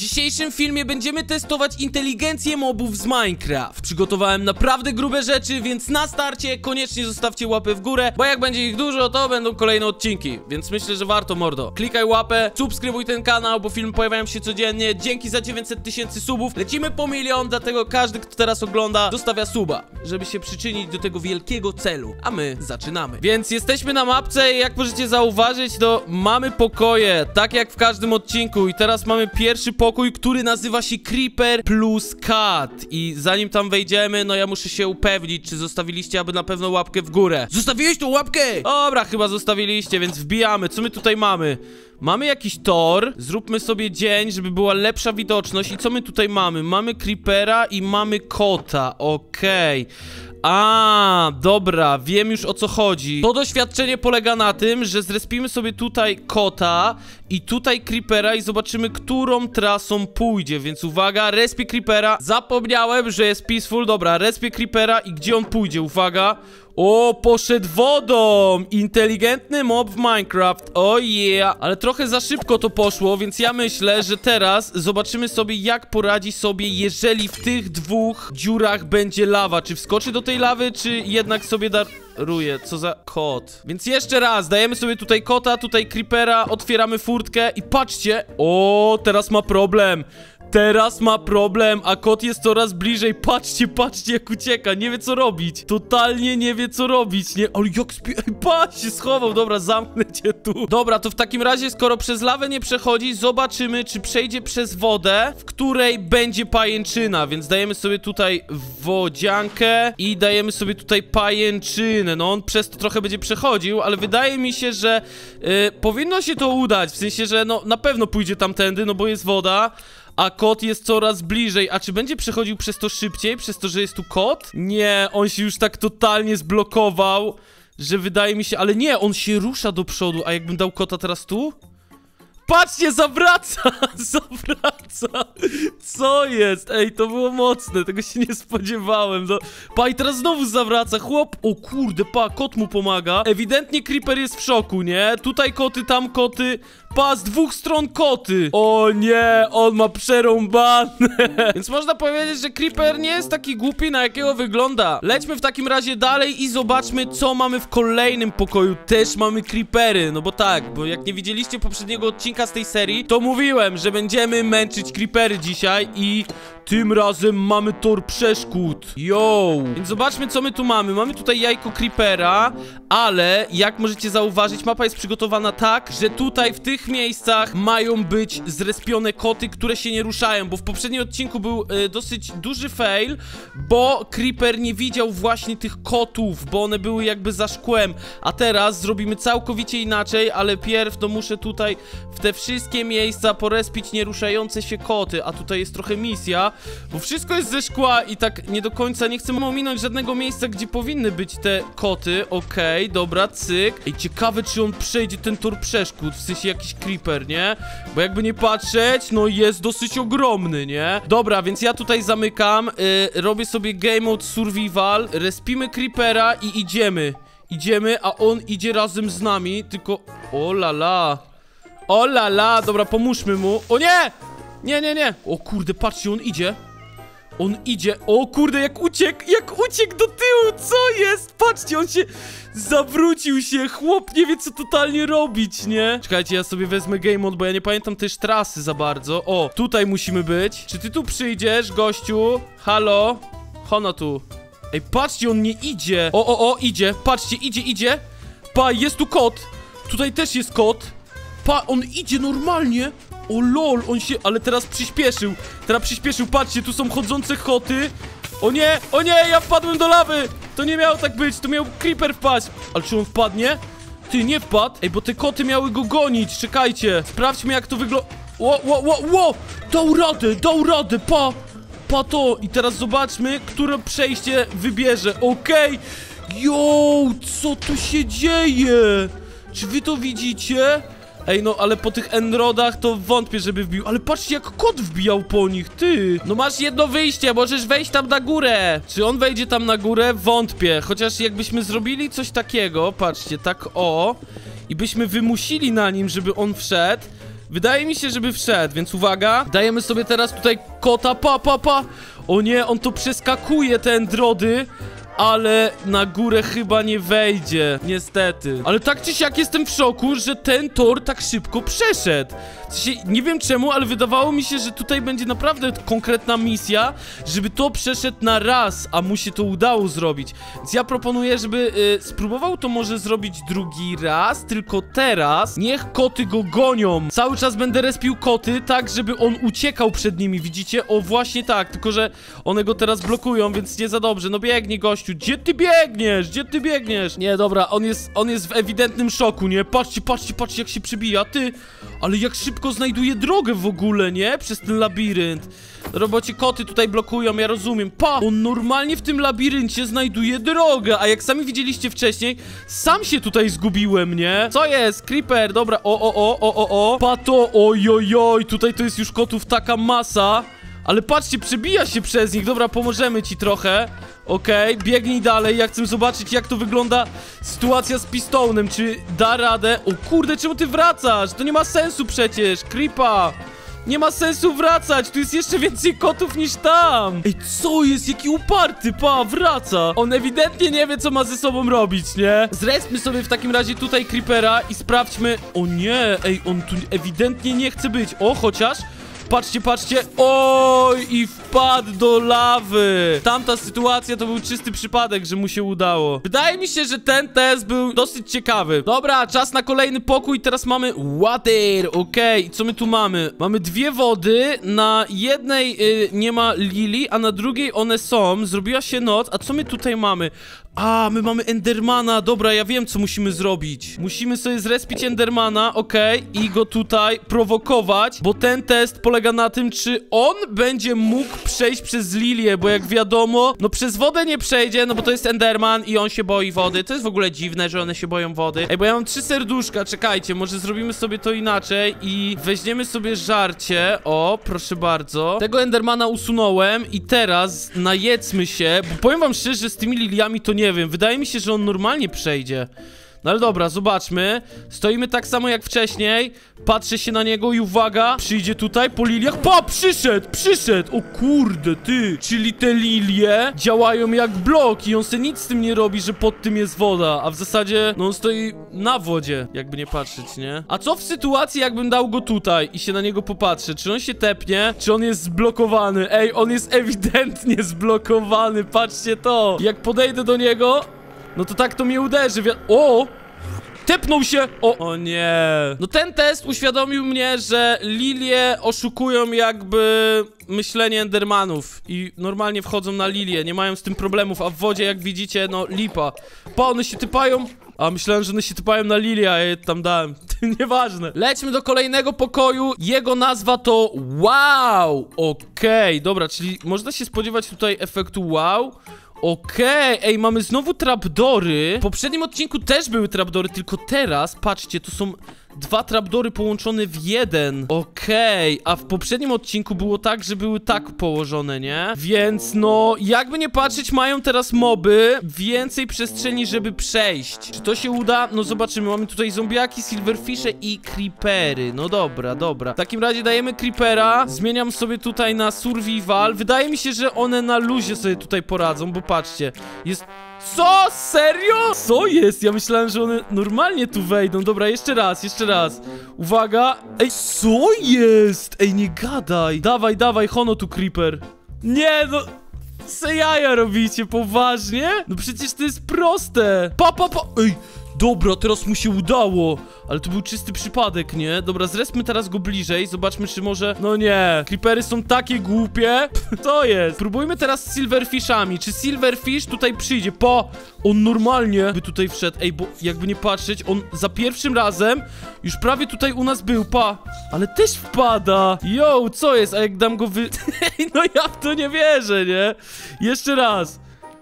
dzisiejszym filmie będziemy testować inteligencję mobów z Minecraft. Przygotowałem naprawdę grube rzeczy, więc na starcie koniecznie zostawcie łapę w górę, bo jak będzie ich dużo, to będą kolejne odcinki. Więc myślę, że warto, mordo. Klikaj łapę, subskrybuj ten kanał, bo filmy pojawiają się codziennie. Dzięki za 900 000 subów. Lecimy po 1 000 000, dlatego każdy, kto teraz ogląda, zostawia suba, żeby się przyczynić do tego wielkiego celu. A my zaczynamy. Więc jesteśmy na mapce i jak możecie zauważyć, to mamy pokoje, tak jak w każdym odcinku. I teraz mamy pierwszy pokój, który nazywa się Creeper plus Cat. I zanim tam wejdziemy, no ja muszę się upewnić, czy zostawiliście aby na pewno łapkę w górę. Zostawiłeś tą łapkę? Dobra, chyba zostawiliście, więc wbijamy. Co my tutaj mamy? Mamy jakiś tor. Zróbmy sobie dzień, żeby była lepsza widoczność. I co my tutaj mamy? Mamy Creepera i mamy kota. Okej. Dobra, wiem już o co chodzi. To doświadczenie polega na tym, że zrespimy sobie tutaj kota i tutaj Creepera i zobaczymy, którą trasą pójdzie. Więc uwaga, respię Creepera. Zapomniałem, że jest peaceful. Dobra, respię Creepera i gdzie on pójdzie? Uwaga. O, poszedł wodą! Inteligentny mob w Minecraft. Oh yeah! Ale trochę za szybko to poszło, więc ja myślę, że teraz zobaczymy sobie, jak poradzi sobie, jeżeli w tych dwóch dziurach będzie lawa. Czy wskoczy do tej lawy, czy jednak sobie daruje? Co za kot. Więc jeszcze raz, dajemy sobie tutaj kota, tutaj Creepera, otwieramy furtkę i patrzcie. O, teraz ma problem. Teraz ma problem, a kot jest coraz bliżej. Patrzcie, patrzcie jak ucieka, nie wie co robić. Totalnie nie wie co robić, nie? Ale jak patrz, się schował, dobra, zamknę cię tu. Dobra, to w takim razie, skoro przez lawę nie przechodzi, zobaczymy, czy przejdzie przez wodę, w której będzie pajęczyna. Więc dajemy sobie tutaj wodziankę i dajemy sobie tutaj pajęczynę. No on przez to trochę będzie przechodził, ale wydaje mi się, że powinno się to udać. W sensie, że no na pewno pójdzie tamtędy, no bo jest woda. A kot jest coraz bliżej. A czy będzie przechodził przez to szybciej? Przez to, że jest tu kot? Nie, on się już tak totalnie zblokował, że wydaje mi się... Ale nie, on się rusza do przodu. A jakbym dał kota teraz tu? Patrzcie, zawraca! Zawraca! Co jest? Ej, to było mocne, tego się nie spodziewałem. No. Pa, i teraz znowu zawraca, chłop. O kurde, pa, kot mu pomaga. Ewidentnie Creeper jest w szoku, nie? Tutaj koty, tam koty. Pa, z dwóch stron koty. O nie, on ma przerąbane. Więc można powiedzieć, że Creeper nie jest taki głupi, na jakiego wygląda. Lećmy w takim razie dalej i zobaczmy, co mamy w kolejnym pokoju. Też mamy Creepery, no bo tak, bo jak nie widzieliście poprzedniego odcinka z tej serii, to mówiłem, że będziemy męczyć Creepery dzisiaj i tym razem mamy tor przeszkód. Yo! Więc zobaczmy, co my tu mamy. Mamy tutaj jajko Creepera, ale jak możecie zauważyć, mapa jest przygotowana tak, że tutaj w tych miejscach mają być zrespione koty, które się nie ruszają, bo w poprzednim odcinku był dosyć duży fail, bo Creeper nie widział właśnie tych kotów, bo one były jakby za szkłem, a teraz zrobimy całkowicie inaczej, ale pierw to muszę tutaj w te wszystkie miejsca porespić nieruszające się koty, a tutaj jest trochę misja, bo wszystko jest ze szkła i tak nie do końca nie chcę ominąć żadnego miejsca, gdzie powinny być te koty. Okej, dobra, cyk. Ej, ciekawe, czy on przejdzie ten tor przeszkód, w sensie jakiś Creeper, nie? Bo jakby nie patrzeć, no jest dosyć ogromny, nie? Dobra, więc ja tutaj zamykam, robię sobie game mode survival, respimy Creepera i idziemy. Idziemy, a on idzie razem z nami, tylko... O la la. O la la, dobra, pomóżmy mu. O nie! Nie, nie, nie. O kurde, patrzcie, on idzie. On idzie. O kurde, jak uciekł do tyłu. Co jest? Patrzcie, on się zawrócił się. Chłop nie wie, co totalnie robić, nie? Czekajcie, ja sobie wezmę game mode, bo ja nie pamiętam też trasy za bardzo. O, tutaj musimy być. Czy ty tu przyjdziesz, gościu? Halo? Hono tu. Ej, patrzcie, on nie idzie. O, idzie. Patrzcie, idzie. Pa, jest tu kot. Tutaj też jest kot. Pa, on idzie normalnie. O lol, on się... Ale teraz przyspieszył. Patrzcie, tu są chodzące koty. O nie, ja wpadłem do lawy. To nie miało tak być, to miał Creeper wpaść. Ale czy on wpadnie? Ty, nie wpadł. Ej, bo te koty miały go gonić, czekajcie. Sprawdźmy, jak to wygląda. Ło. Dał radę, pa to. I teraz zobaczmy, które przejście wybierze. Okej. Yo, co tu się dzieje? Czy wy to widzicie? Ej, no, ale po tych enrodach to wątpię, żeby wbił. Ale patrzcie, jak kot wbijał po nich, ty. No masz jedno wyjście, możesz wejść tam na górę. Czy on wejdzie tam na górę? Wątpię. Chociaż jakbyśmy zrobili coś takiego, patrzcie, tak o, i byśmy wymusili na nim, żeby on wszedł, Wydaje mi się, żeby wszedł, więc uwaga. Dajemy sobie teraz tutaj kota, pa. O nie, on to przeskakuje, te Endrody. Ale na górę chyba nie wejdzie, niestety. Ale tak czy siak jestem w szoku, że ten tor tak szybko przeszedł. W sensie, nie wiem czemu, ale wydawało mi się, że tutaj będzie naprawdę konkretna misja, żeby to przeszedł na raz, a mu się to udało zrobić. Więc ja proponuję, żeby spróbował to może zrobić drugi raz, tylko teraz niech koty go gonią. Cały czas będę respił koty, tak żeby on uciekał przed nimi, widzicie? O, właśnie tak, tylko że one go teraz blokują, więc nie za dobrze. No biegnij, gościu. Gdzie ty biegniesz? Gdzie ty biegniesz? Nie, dobra, on jest w ewidentnym szoku, nie? Patrzcie, jak się przebija, ty! Ale jak szybko znajduje drogę w ogóle, nie? Przez ten labirynt. Robocie koty tutaj blokują, ja rozumiem. Pa! On normalnie w tym labiryncie znajduje drogę, a jak sami widzieliście wcześniej, sam się tutaj zgubiłem, nie? Co jest? Creeper, dobra, Pa to, ojojoj, tutaj to jest już kotów taka masa. Ale patrzcie, przebija się przez nich. Dobra, pomożemy ci trochę. Okej, biegnij dalej. Ja chcę zobaczyć, jak to wygląda sytuacja z Pistonem. Czy da radę? O kurde, czemu ty wracasz? To nie ma sensu przecież. Creepa. Nie ma sensu wracać. Tu jest jeszcze więcej kotów niż tam. Ej, co jest? Jaki uparty. Pa, wraca. On ewidentnie nie wie, co ma ze sobą robić, nie? Zrespmy sobie w takim razie tutaj Creepera i sprawdźmy. O nie, ej, on tu ewidentnie nie chce być. O, chociaż... Patrzcie. Oj, i wpadł do lawy. Tamta sytuacja to był czysty przypadek, że mu się udało. Wydaje mi się, że ten test był dosyć ciekawy. Dobra, czas na kolejny pokój. Teraz mamy water. Okej, co my tu mamy? Mamy dwie wody. Na jednej nie ma Lili, a na drugiej one są. Zrobiła się noc. A co my tutaj mamy? A, my mamy Endermana. Dobra, ja wiem, co musimy zrobić. Musimy sobie zrespić Endermana, i go tutaj prowokować, bo ten test polega na tym, czy on będzie mógł przejść przez Lilię, bo jak wiadomo, no przez wodę nie przejdzie, no bo to jest Enderman i on się boi wody. To jest w ogóle dziwne, że one się boją wody. Ej, bo ja mam 3 serduszka, czekajcie, może zrobimy sobie to inaczej i weźmiemy sobie żarcie. O, proszę bardzo. Tego Endermana usunąłem i teraz najedzmy się, bo powiem wam szczerze, że z tymi liliami to nie wiem, wydaje mi się, że on normalnie przejdzie. No ale dobra, zobaczmy. Stoimy tak samo jak wcześniej. Patrzę się na niego i uwaga, przyjdzie tutaj po liliach. Pa, przyszedł. O kurde, ty. Czyli te lilie działają jak blok i on se nic z tym nie robi, że pod tym jest woda. A w zasadzie, no on stoi na wodzie, jakby nie patrzeć, nie? A co w sytuacji, jakbym dał go tutaj i się na niego popatrzę? Czy on się tepnie? Czy on jest zblokowany? Ej, on jest ewidentnie zblokowany, patrzcie to. Jak podejdę do niego... No to tak to mnie uderzy, o! Tepnął się! O nie! No ten test uświadomił mnie, że lilie oszukują jakby myślenie Endermanów i normalnie wchodzą na lilię, nie mają z tym problemów, a w wodzie jak widzicie, no lipa. Pa, one się typają? A myślałem, że one się typają na lilię, a ja je tam dałem. Nieważne. Lećmy do kolejnego pokoju. Jego nazwa to wow! Okej, dobra, czyli można się spodziewać tutaj efektu wow. Okej, ej, mamy znowu trapdory. W poprzednim odcinku też były trapdory, tylko teraz, patrzcie, to są 2 trapdory połączone w jeden. Okej, a w poprzednim odcinku było tak, że były tak położone, nie? Więc no, jakby nie patrzeć, mają teraz moby więcej przestrzeni, żeby przejść. Czy to się uda? No zobaczymy, mamy tutaj zombiaki, silverfishe i creepery. No dobra. W takim razie dajemy creepera, zmieniam sobie tutaj na survival. Wydaje mi się, że one na luzie sobie tutaj poradzą, bo patrzcie, jest... Co? Serio? Co jest? Ja myślałem, że one normalnie tu wejdą. Dobra, jeszcze raz. Uwaga. Ej, co jest? Ej, nie gadaj. Dawaj, hono tu, creeper. Nie, no... Co jaja robicie? Poważnie? No przecież to jest proste. Pa. Ej, dobra, teraz mu się udało. Ale to był czysty przypadek, nie? Dobra, zrespmy teraz go bliżej. Zobaczmy, czy może... No nie. Creepery są takie głupie. Co jest? Próbujmy teraz z silverfishami. Czy silverfish tutaj przyjdzie? Pa! On normalnie by tutaj wszedł. Ej, bo jakby nie patrzeć, on za pierwszym razem już prawie tutaj u nas był. Pa! Ale też wpada. Yo, co jest? A jak dam go No ja w to nie wierzę, nie? Jeszcze raz.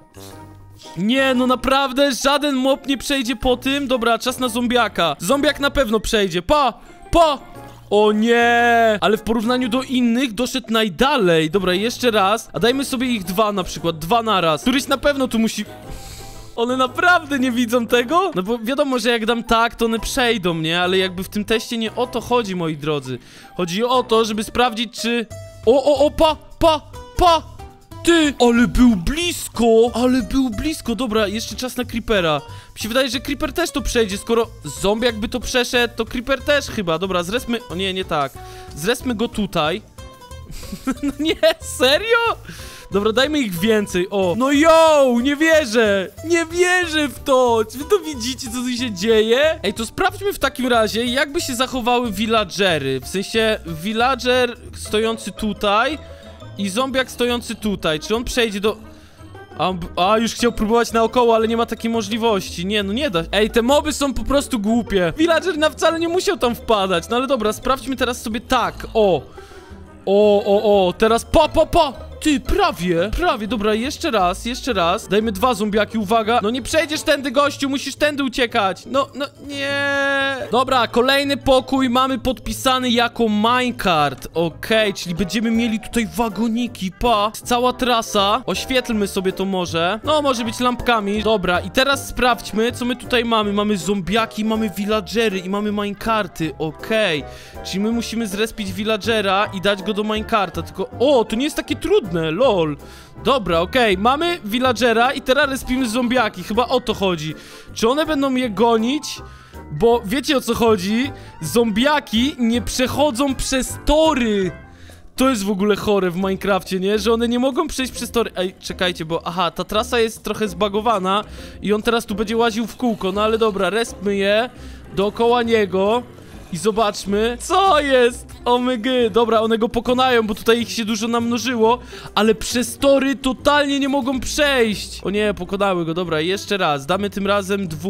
Nie, no naprawdę, żaden mob nie przejdzie po tym. Dobra, czas na zombiaka. Zombiak na pewno przejdzie. Pa! O nie! Ale w porównaniu do innych doszedł najdalej. Dobra, jeszcze raz. A dajmy sobie ich 2 na przykład. 2 naraz. Któryś na pewno tu musi... One naprawdę nie widzą tego? No bo wiadomo, że jak dam tak, to one przejdą, nie? Ale jakby w tym teście nie o to chodzi, moi drodzy. Chodzi o to, żeby sprawdzić, czy... Pa! Ty, ale był blisko, dobra, jeszcze czas na Creepera. Mi się wydaje, że Creeper też to przejdzie, skoro zombie jakby to przeszedł, to Creeper też chyba, dobra, zrespmy, o nie tak, zrespmy go tutaj. No nie, serio? Dobra, dajmy ich więcej, o. No nie wierzę w to. Czy wy to widzicie, co tu się dzieje? Ej, to sprawdźmy w takim razie, jakby się zachowały villagery. W sensie, villager stojący tutaj i zombiak stojący tutaj. Czy on przejdzie do... już chciał próbować naokoło, ale nie ma takiej możliwości. Nie, no nie da. Ej, te moby są po prostu głupie. Villager wcale nie musiał tam wpadać. No ale dobra, sprawdźmy teraz sobie tak, teraz pa! Ty, prawie, dobra, jeszcze raz. Dajmy 2 zombiaki, uwaga. No nie przejdziesz tędy, gościu, musisz tędy uciekać. No, nie. Dobra, kolejny pokój mamy podpisany jako minecart. Okej, czyli będziemy mieli tutaj wagoniki, cała trasa. Oświetlmy sobie to może. No, może być lampkami. Dobra, i teraz sprawdźmy, co my tutaj mamy. Mamy zombiaki, mamy villagery i mamy minecarty. Okej, czyli my musimy zrespić villagera i dać go do minecarta. Tylko, to nie jest takie trudne. Lol. Dobra, okej, mamy villagera i teraz respimy zombiaki, chyba o to chodzi. Czy one będą je gonić? Bo wiecie o co chodzi? Zombiaki nie przechodzą przez tory. To jest w ogóle chore w Minecrafcie, nie? Że one nie mogą przejść przez tory. Ej, czekajcie, bo ta trasa jest trochę zbagowana i on teraz tu będzie łaził w kółko. No ale dobra, respmy je dookoła niego i zobaczmy, co jest. Dobra, one go pokonają, bo tutaj ich się dużo namnożyło, ale przez tory totalnie nie mogą przejść. O nie, pokonały go, dobra, jeszcze raz. Damy tym razem 2,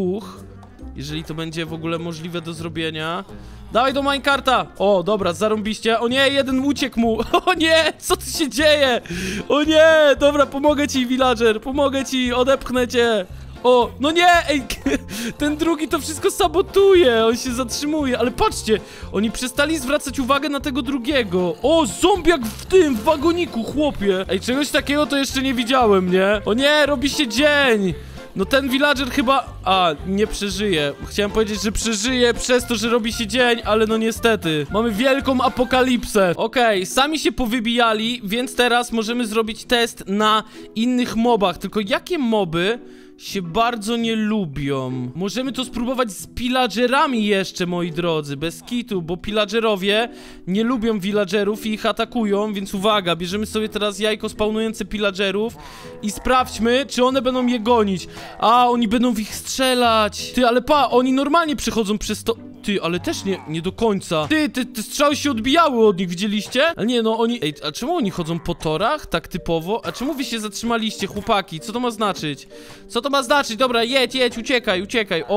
jeżeli to będzie w ogóle możliwe do zrobienia. Dawaj do minecarta. Dobra, zarąbiście. O nie, jeden uciekł mu. O nie, co tu się dzieje? O nie, dobra, pomogę ci, villager, pomogę ci, odepchnę cię. No nie, ej, ten drugi to wszystko sabotuje, on się zatrzymuje, ale patrzcie, oni przestali zwracać uwagę na tego drugiego. Zombiak w wagoniku, chłopie. Ej, czegoś takiego to jeszcze nie widziałem, nie? O nie, robi się dzień. No ten villager chyba... nie przeżyje. Chciałem powiedzieć, że przeżyje przez to, że robi się dzień, ale no niestety. Mamy wielką apokalipsę. Okej, sami się powybijali, więc teraz możemy zrobić test na innych mobach. Tylko jakie moby się bardzo nie lubią? Możemy to spróbować z pillagerami jeszcze, moi drodzy, bez kitu, bo pillagerowie nie lubią villagerów i ich atakują, więc uwaga, bierzemy sobie teraz jajko spawnujące pillagerów i sprawdźmy, czy one będą je gonić. Oni będą w ich strzelać. Ty, ale oni normalnie przechodzą przez to... Ty, ale też nie do końca. Te strzały się odbijały od nich, widzieliście? Ale nie, no oni... Ej, a czemu oni chodzą po torach? Tak typowo? A czemu wy się zatrzymaliście, chłopaki? Co to ma znaczyć? Co to ma znaczyć? Dobra, jedź, uciekaj.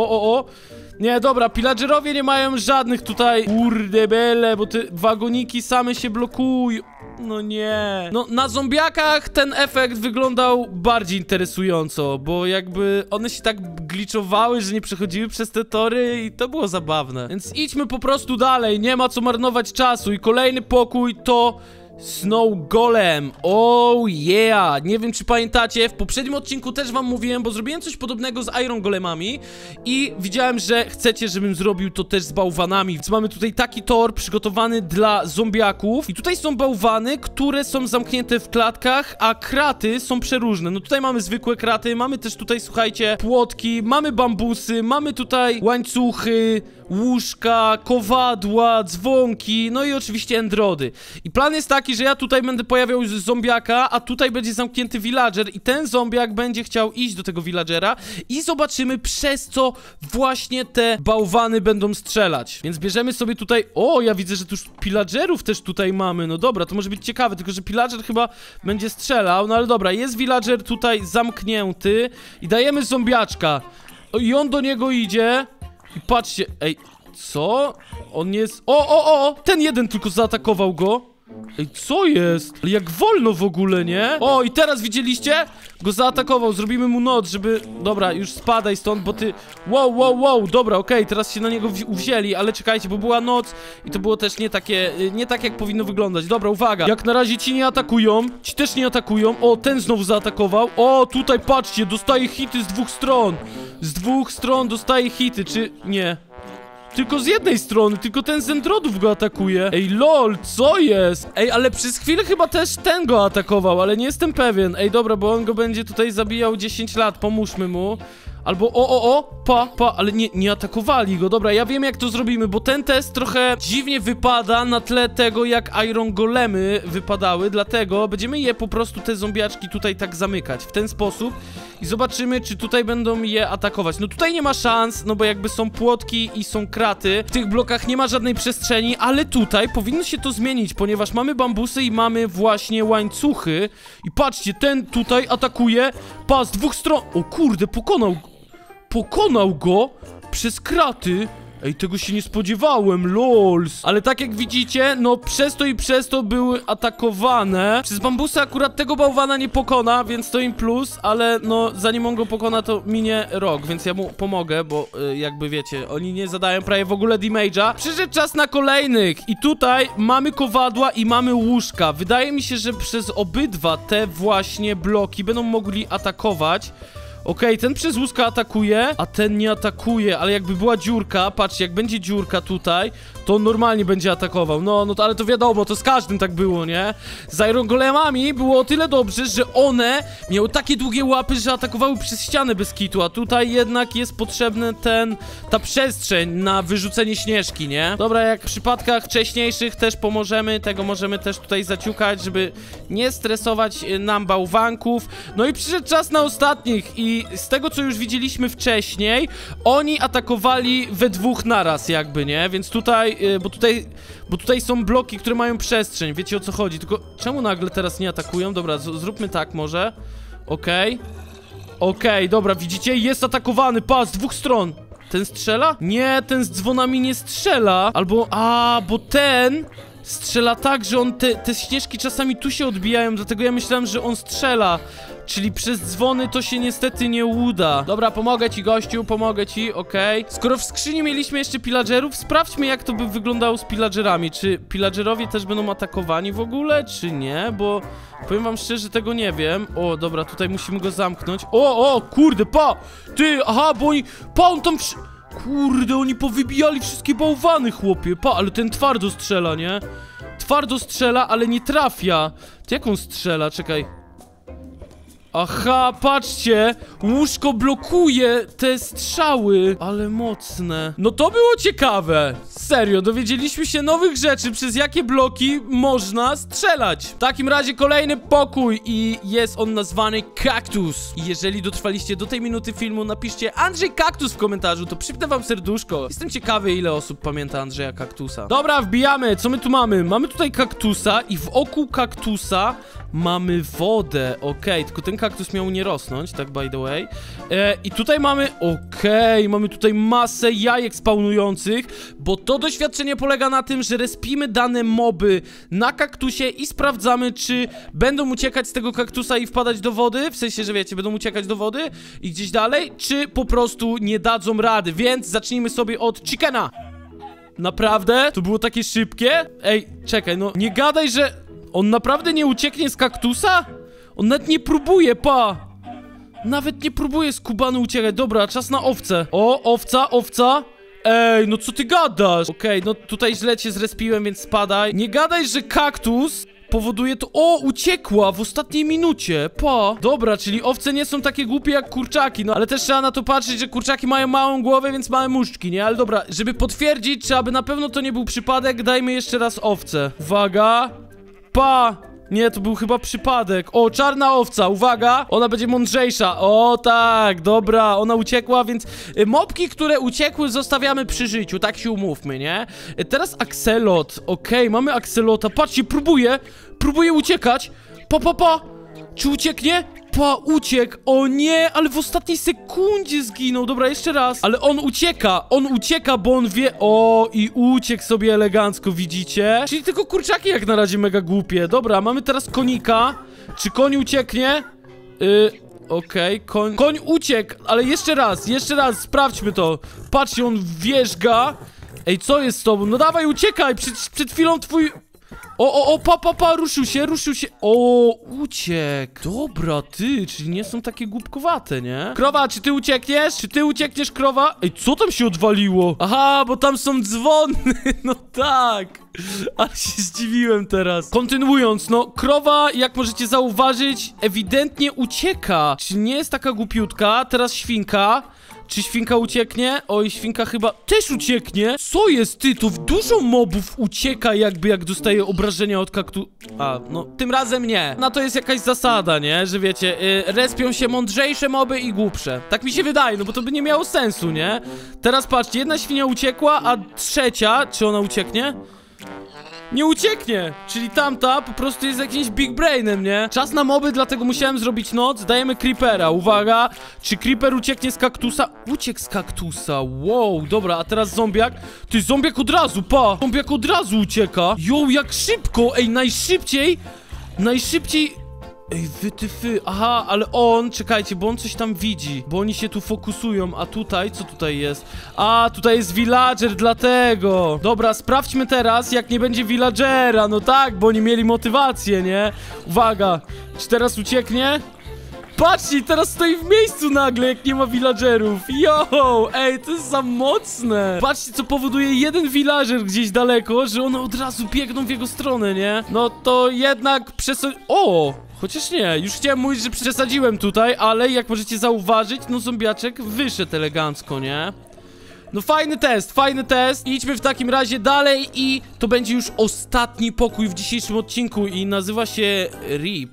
Nie, dobra, pillagerowie nie mają żadnych tutaj... Kurde bele, bo te wagoniki same się blokują. No nie. No, na zombiakach ten efekt wyglądał bardziej interesująco, bo jakby one się tak gliczowały, że nie przechodziły przez te tory i to było zabawne. Więc idźmy po prostu dalej, nie ma co marnować czasu. I kolejny pokój to... Snow Golem, yeah. Nie wiem, czy pamiętacie, w poprzednim odcinku też wam mówiłem, bo zrobiłem coś podobnego z Iron Golemami i widziałem, że chcecie, żebym zrobił to też z bałwanami, więc mamy tutaj taki tor przygotowany dla zombiaków i tutaj są bałwany, które są zamknięte w klatkach, a kraty są przeróżne. No tutaj mamy zwykłe kraty, mamy też tutaj, słuchajcie, płotki, mamy bambusy, mamy tutaj łańcuchy, łóżka, kowadła, dzwonki, no i oczywiście endrody. I plan jest taki, że ja tutaj będę pojawiał już zombiaka, a tutaj będzie zamknięty villager i ten zombiak będzie chciał iść do tego villagera i zobaczymy, przez co właśnie te bałwany będą strzelać. Więc bierzemy sobie tutaj... ja widzę, że tu już pillagerów też tutaj mamy. No dobra, to może być ciekawe, tylko że pillager chyba będzie strzelał. No ale dobra, jest villager tutaj zamknięty i dajemy zombiaczka. I on do niego idzie. I patrzcie, ej, co? On jest... ten jeden tylko zaatakował go. Ej, co jest? Ale jak wolno w ogóle, nie? O, i teraz widzieliście? Go zaatakował, zrobimy mu noc, żeby... Dobra, już spadaj stąd, bo ty... Wow, dobra, okej, teraz się na niego uwzięli, ale czekajcie, bo była noc i to było też nie takie... Nie tak, jak powinno wyglądać. Dobra, uwaga, jak na razie ci nie atakują, ci też nie atakują. O, ten znowu zaatakował. O, tutaj patrzcie, dostaje hity z dwóch stron. Z dwóch stron dostaje hity, czy... Nie. Tylko z jednej strony, tylko ten z Endrodów go atakuje. Ej, lol, co jest? Ej, ale przez chwilę chyba też ten go atakował, ale nie jestem pewien. Ej, dobra, bo on go będzie tutaj zabijał 10 lat, pomóżmy mu. Albo ale nie atakowali go. Dobra, ja wiem jak to zrobimy, bo ten test trochę dziwnie wypada na tle tego, jak Iron Golemy wypadały, dlatego będziemy je po prostu, te zombiaczki tutaj tak zamykać w ten sposób i zobaczymy, czy tutaj będą je atakować. No tutaj nie ma szans, no bo jakby są płotki i są kraty, w tych blokach nie ma żadnej przestrzeni, ale tutaj powinno się to zmienić, ponieważ mamy bambusy i mamy właśnie łańcuchy i patrzcie, ten tutaj atakuje, z dwóch stron. O kurde, pokonał go przez kraty. Ej, tego się nie spodziewałem, lols. Ale tak jak widzicie, no przez to były atakowane. Przez bambusy akurat tego bałwana nie pokona, więc to im plus, ale no zanim on go pokona, to minie rok, więc ja mu pomogę, bo jakby wiecie, oni nie zadają prawie w ogóle damage'a. Przyszedł czas na kolejnych i tutaj mamy kowadła i mamy łóżka. Wydaje mi się, że przez obydwa te właśnie bloki będą mogli atakować. Okej, ten przez łuska atakuje, a ten nie atakuje, ale jakby była dziurka, patrzcie, jak będzie dziurka tutaj, to on normalnie będzie atakował. No ale to wiadomo, to z każdym tak było, nie? Z Iron Golemami było o tyle dobrze, że one miały takie długie łapy, że atakowały przez ścianę bez kitu, a tutaj jednak jest potrzebny ta przestrzeń na wyrzucenie śnieżki, nie? Dobra, jak w przypadkach wcześniejszych też pomożemy, tego możemy też tutaj zaciukać, żeby nie stresować nam bałwanków. No i przyszedł czas na ostatnich i z tego, co już widzieliśmy wcześniej, oni atakowali we dwóch naraz jakby, nie? Więc tutaj, bo tutaj są bloki, które mają przestrzeń, wiecie o co chodzi, tylko czemu nagle teraz nie atakują? Dobra, zróbmy tak może. Okej, dobra, widzicie? Jest atakowany, z dwóch stron. Ten strzela? Nie, ten z dzwonami nie strzela. Albo, bo ten strzela tak, że on te śnieżki czasami tu się odbijają, dlatego ja myślałem, że on strzela. Czyli przez dzwony to się niestety nie uda. Dobra, pomogę ci, gościu, pomogę ci, okej. Skoro w skrzyni mieliśmy jeszcze pillagerów, sprawdźmy, jak to by wyglądało z pillagerami. Czy pillagerowie też będą atakowani w ogóle, czy nie? Bo powiem wam szczerze, tego nie wiem. O, dobra, tutaj musimy go zamknąć. Kurde, ty, bo oni, on tam kurde, oni powybijali wszystkie bałwany, chłopie, ale ten twardo strzela, nie? Twardo strzela, ale nie trafia. To jak on strzela? Czekaj. Aha, patrzcie, łóżko blokuje te strzały, ale mocne. No to było ciekawe. Serio, dowiedzieliśmy się nowych rzeczy, przez jakie bloki można strzelać. W takim razie kolejny pokój i jest on nazwany Kaktus. I jeżeli dotrwaliście do tej minuty filmu, napiszcie Andrzej Kaktus w komentarzu, to przypnę wam serduszko. Jestem ciekawy, ile osób pamięta Andrzeja Kaktusa. Dobra, wbijamy, co my tu mamy? Mamy tutaj kaktusa i wokół kaktusa mamy wodę, tylko ten kaktus miał nie rosnąć, tak by the way. I tutaj mamy, mamy tutaj masę jajek spawnujących, bo to doświadczenie polega na tym, że respimy dane moby na kaktusie i sprawdzamy, czy będą uciekać z tego kaktusa i wpadać do wody, w sensie, że wiecie, będą uciekać do wody i gdzieś dalej, czy po prostu nie dadzą rady, więc zacznijmy sobie od chickena. Naprawdę? To było takie szybkie? Ej, czekaj, no nie gadaj, że on naprawdę nie ucieknie z kaktusa? On nawet nie próbuje, Nawet nie próbuje skubany uciekać. Dobra, czas na owcę. Owca. Ej, no co ty gadasz? No tutaj źle cię zrespiłem, więc spadaj. Nie gadaj, że kaktus powoduje to... uciekła w ostatniej minucie, Dobra, czyli owce nie są takie głupie jak kurczaki, no ale też trzeba na to patrzeć, że kurczaki mają małą głowę, więc małe muszczki, nie? Ale dobra, żeby potwierdzić, czy aby na pewno to nie był przypadek, dajmy jeszcze raz owcę. Uwaga. Nie, to był chyba przypadek. Czarna owca, uwaga, ona będzie mądrzejsza. Tak, dobra, ona uciekła, więc mopki, które uciekły, zostawiamy przy życiu, tak się umówmy, nie? Teraz akselot, mamy akselota, patrzcie, próbuje uciekać. Czy ucieknie? Pa, uciekł. O nie, ale w ostatniej sekundzie zginął. Dobra, jeszcze raz. Ale on ucieka, bo on wie... O, i uciekł sobie elegancko, widzicie? Czyli tylko kurczaki jak na razie mega głupie. Dobra, mamy teraz konika. Czy koń ucieknie? Okej, koń uciekł, ale jeszcze raz, sprawdźmy to. Patrzcie, on wierzga. Ej, co jest z tobą? No dawaj, uciekaj, przed chwilą twój... Pa, ruszył się. O, uciekł. Dobra, czyli nie są takie głupkowate, nie? Krowa, czy ty uciekniesz? Krowa? Ej, co tam się odwaliło? Aha, bo tam są dzwony, no tak. Ale się zdziwiłem teraz. Kontynuując, no, krowa, jak możecie zauważyć, ewidentnie ucieka. Czy nie jest taka głupiutka? Teraz świnka. Czy świnka ucieknie? Oj, świnka chyba też ucieknie. Co jest, ty? To dużo mobów ucieka jakby jak dostaje obrażenia od A, no, tym razem nie. Na to jest jakaś zasada, nie? Że wiecie, respią się mądrzejsze moby i głupsze. Tak mi się wydaje, no bo to by nie miało sensu, nie? Teraz patrzcie, jedna świnia uciekła, a trzecia, czy ona ucieknie? Nie ucieknie, czyli tamta po prostu jest jakimś big brainem, nie? Czas na moby, dlatego musiałem zrobić noc. Dajemy creepera, uwaga. Czy creeper ucieknie z kaktusa? Uciekł z kaktusa, wow, dobra, a teraz zombiak. Ty, zombiak od razu, pa. Zombiak od razu ucieka. Jo, jak szybko, ej, najszybciej. Ej, wytyfy, aha, ale on, czekajcie, bo on coś tam widzi. Bo oni się tu fokusują, a tutaj, co tutaj jest? A, tutaj jest villager, dlatego. Dobra, sprawdźmy teraz, jak nie będzie villagera. No tak, bo oni mieli motywację, nie? Uwaga, czy teraz ucieknie? Patrzcie, teraz stoi w miejscu nagle, jak nie ma villagerów. Yo, ej, to jest za mocne. Patrzcie, co powoduje jeden villager gdzieś daleko, że one od razu biegną w jego stronę, nie? No to jednak O! Chociaż nie, już chciałem mówić, że przesadziłem tutaj, ale jak możecie zauważyć, no zombiaczek wyszedł elegancko, nie? No fajny test. Idźmy w takim razie dalej i to będzie już ostatni pokój w dzisiejszym odcinku i nazywa się RIP.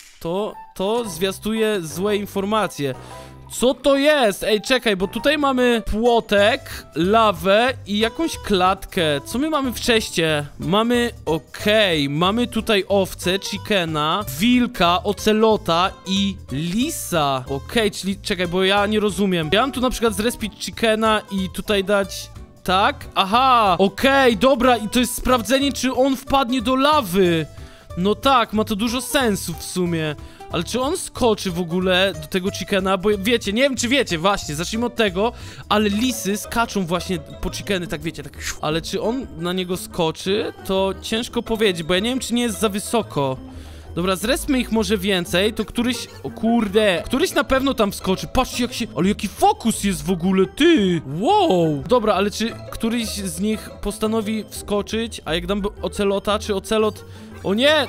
To zwiastuje złe informacje. Co to jest? Ej, czekaj, bo tutaj mamy płotek, lawę i jakąś klatkę. Co my mamy wcześniej? Mamy, mamy tutaj owcę, chickena, wilka, ocelota i lisa. Czyli, czekaj, bo ja nie rozumiem. Ja mam tu na przykład zrespić chickena i tutaj dać... Tak? Aha, dobra, i to jest sprawdzenie, czy on wpadnie do lawy. No tak, ma to dużo sensu w sumie. Ale czy on skoczy w ogóle do tego chickena? Bo wiecie, nie wiem czy wiecie, właśnie, zacznijmy od tego. Ale lisy skaczą właśnie po chickeny, tak wiecie, tak. Ale czy on na niego skoczy? To ciężko powiedzieć, bo ja nie wiem czy nie jest za wysoko. Dobra, zrespmy ich może więcej, to któryś... O kurde, któryś na pewno tam wskoczy. Patrzcie jak się... Ale jaki fokus jest w ogóle, ty! Wow! Dobra, ale czy któryś z nich postanowi wskoczyć? A jak dam ocelota, czy ocelot... O nie!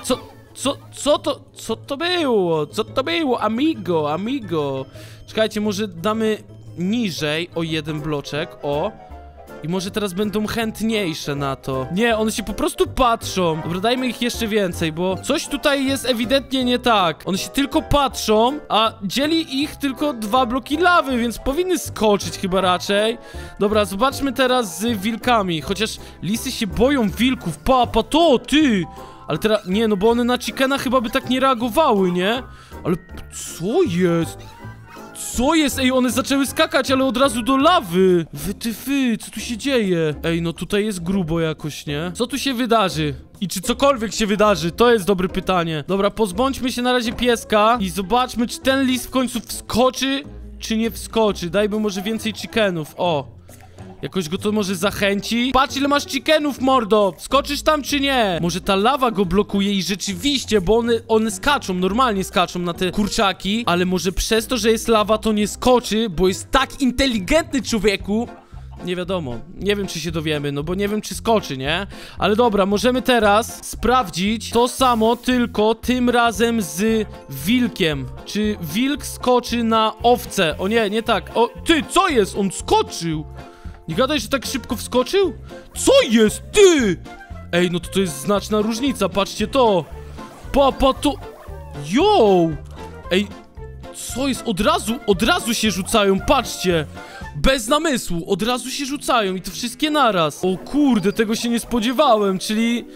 Co to było? Co to było? Amigo. Czekajcie, może damy niżej o jeden bloczek, o. I może teraz będą chętniejsze na to. Nie, one się po prostu patrzą. Dobra, dajmy ich jeszcze więcej, bo coś tutaj jest ewidentnie nie tak. One się tylko patrzą, a dzieli ich tylko 2 bloki lawy, więc powinny skoczyć chyba raczej. Dobra, zobaczmy teraz z wilkami. Chociaż lisy się boją wilków. To, ty! Ale teraz, nie, no bo one na chickena chyba by tak nie reagowały, nie? Ale co jest? Co jest? Ej, one zaczęły skakać, ale od razu do lawy. Wytyfy, co tu się dzieje? Ej, no tutaj jest grubo jakoś, nie? Co tu się wydarzy? I czy cokolwiek się wydarzy? To jest dobre pytanie. Dobra, pozbądźmy się na razie pieska i zobaczmy, czy ten lis w końcu wskoczy, czy nie wskoczy. Dajmy może więcej chickenów, o. Jakoś go to może zachęci. Patrz ile masz chickenów, mordo. Wskoczysz tam czy nie? Może ta lawa go blokuje i rzeczywiście, bo one skaczą, normalnie skaczą na te kurczaki. Ale może przez to, że jest lawa, to nie skoczy, bo jest tak inteligentny, człowieku. Nie wiadomo, nie wiem czy się dowiemy, no bo nie wiem czy skoczy, nie? Ale dobra, możemy teraz sprawdzić to samo, tylko tym razem z wilkiem. Czy wilk skoczy na owcę? O nie, nie tak. O, ty, co jest? On skoczył. Nie gadaj, że tak szybko wskoczył? Co jest, ty? Ej, no to jest znaczna różnica, patrzcie to. To... Yo! Ej, co jest? Od razu się rzucają, patrzcie. Bez namysłu, od razu się rzucają i to wszystkie naraz. O kurde, tego się nie spodziewałem, czyli...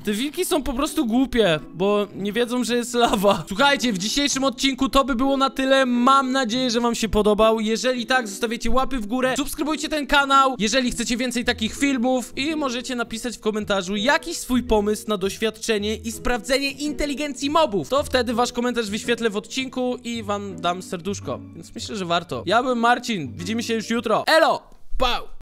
Te wilki są po prostu głupie, bo nie wiedzą, że jest lawa. Słuchajcie, w dzisiejszym odcinku to by było na tyle. Mam nadzieję, że wam się podobał. Jeżeli tak, zostawiacie łapy w górę, subskrybujcie ten kanał, jeżeli chcecie więcej takich filmów i możecie napisać w komentarzu jakiś swój pomysł na doświadczenie i sprawdzenie inteligencji mobów. To wtedy wasz komentarz wyświetlę w odcinku i wam dam serduszko. Więc myślę, że warto. Ja byłem Marcin, widzimy się już jutro. Elo! Pau!